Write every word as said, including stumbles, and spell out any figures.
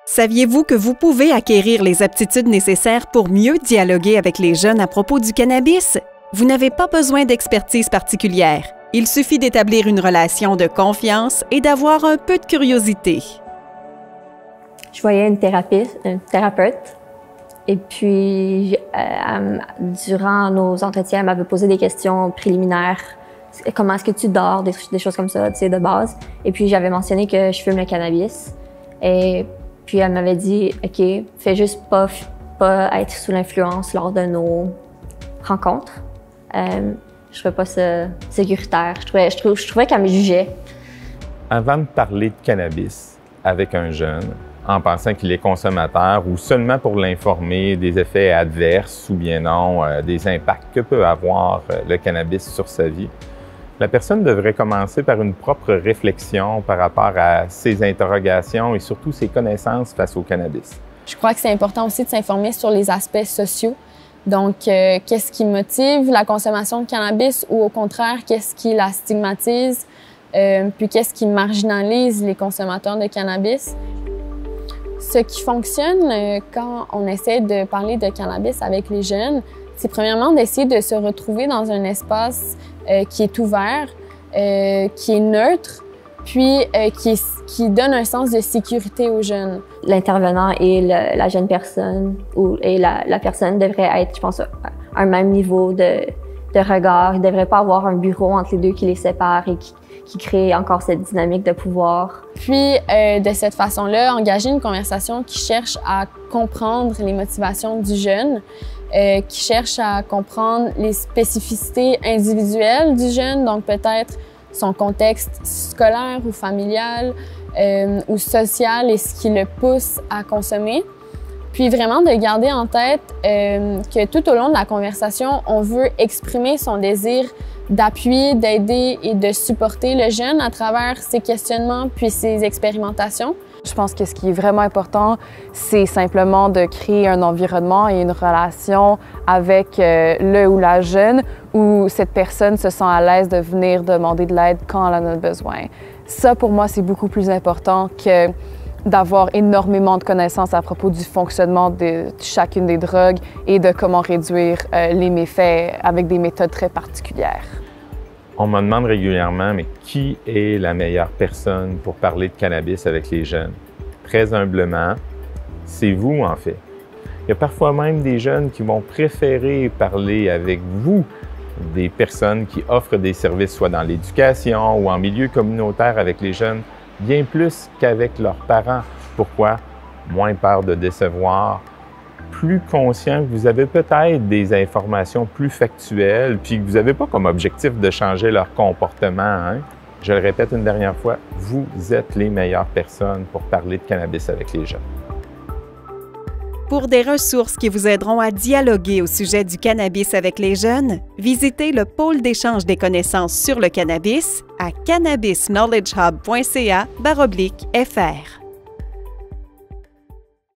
Saviez-vous que vous pouvez acquérir les aptitudes nécessaires pour mieux dialoguer avec les jeunes à propos du cannabis? Vous n'avez pas besoin d'expertise particulière. Il suffit d'établir une relation de confiance et d'avoir un peu de curiosité. Je voyais une thérapeute, une thérapeute et puis euh, durant nos entretiens, elle m'avait posé des questions préliminaires. Comment est-ce que tu dors, des, des choses comme ça, tu sais, de base. Et puis j'avais mentionné que je fume le cannabis. Et puis elle m'avait dit, OK, fais juste pas, pas être sous l'influence lors de nos rencontres. Euh, je trouvais pas ça sécuritaire. Je trouvais, je trouvais, je trouvais qu'elle me jugeait. Avant de parler de cannabis avec un jeune, en pensant qu'il est consommateur ou seulement pour l'informer des effets adverses ou bien non, euh, des impacts que peut avoir euh, le cannabis sur sa vie, la personne devrait commencer par une propre réflexion par rapport à ses interrogations et surtout ses connaissances face au cannabis. Je crois que c'est important aussi de s'informer sur les aspects sociaux. Donc, euh, qu'est-ce qui motive la consommation de cannabis ou au contraire, qu'est-ce qui la stigmatise, euh, puis qu'est-ce qui marginalise les consommateurs de cannabis. Ce qui fonctionne euh, quand on essaie de parler de cannabis avec les jeunes, c'est premièrement d'essayer de se retrouver dans un espace euh, qui est ouvert, euh, qui est neutre, puis euh, qui, est, qui donne un sens de sécurité aux jeunes. L'intervenant et le, la jeune personne ou et la, la personne devraient être, je pense, à un même niveau de, de regard. Il ne devrait pas avoir un bureau entre les deux qui les sépare et qui, qui crée encore cette dynamique de pouvoir. Puis, euh, de cette façon-là, engager une conversation qui cherche à comprendre les motivations du jeune, euh, qui cherche à comprendre les spécificités individuelles du jeune, donc peut-être son contexte scolaire ou familial euh, ou social et ce qui le pousse à consommer. Puis vraiment de garder en tête euh, que tout au long de la conversation, on veut exprimer son désir d'appuyer, d'aider et de supporter le jeune à travers ses questionnements puis ses expérimentations. Je pense que ce qui est vraiment important, c'est simplement de créer un environnement et une relation avec euh, le ou la jeune où cette personne se sent à l'aise de venir demander de l'aide quand elle en a besoin. Ça, pour moi, c'est beaucoup plus important que d'avoir énormément de connaissances à propos du fonctionnement de chacune des drogues et de comment réduire euh, les méfaits avec des méthodes très particulières. On me demande régulièrement, mais qui est la meilleure personne pour parler de cannabis avec les jeunes? Très humblement, c'est vous en fait. Il y a parfois même des jeunes qui vont préférer parler avec vous, des personnes qui offrent des services soit dans l'éducation ou en milieu communautaire avec les jeunes, bien plus qu'avec leurs parents. Pourquoi? Moins peur de décevoir, plus conscient que vous avez peut-être des informations plus factuelles, puis que vous n'avez pas comme objectif de changer leur comportement. Hein? Je le répète une dernière fois, vous êtes les meilleures personnes pour parler de cannabis avec les jeunes. Pour des ressources qui vous aideront à dialoguer au sujet du cannabis avec les jeunes, visitez le pôle d'échange des connaissances sur le cannabis à cannabis knowledge hub point c a barre oblique F R.